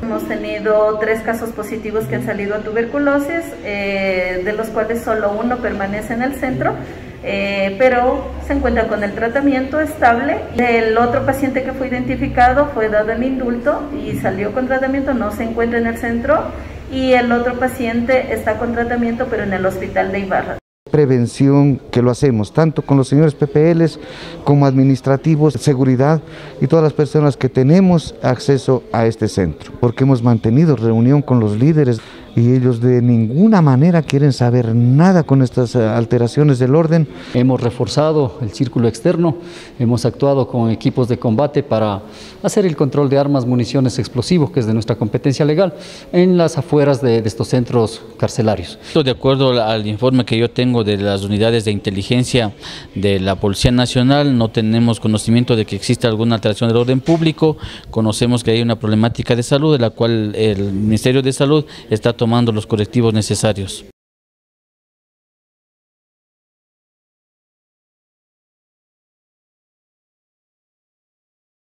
Hemos tenido 3 casos positivos que han salido a tuberculosis, de los cuales solo uno permanece en el centro, pero se encuentra con el tratamiento estable. El otro paciente que fue identificado fue dado el indulto y salió con tratamiento, no se encuentra en el centro, y el otro paciente está con tratamiento pero en el hospital de Ibarra. Prevención que lo hacemos tanto con los señores PPLs como administrativos, seguridad y todas las personas que tenemos acceso a este centro, porque hemos mantenido reunión con los líderes y ellos de ninguna manera quieren saber nada con estas alteraciones del orden. Hemos reforzado el círculo externo, hemos actuado con equipos de combate para hacer el control de armas, municiones, explosivos, que es de nuestra competencia legal, en las afueras de estos centros carcelarios. De acuerdo al informe que yo tengo de las unidades de inteligencia de la Policía Nacional, no tenemos conocimiento de que exista alguna alteración del orden público. Conocemos que hay una problemática de salud de la cual el Ministerio de Salud está tomando los correctivos necesarios.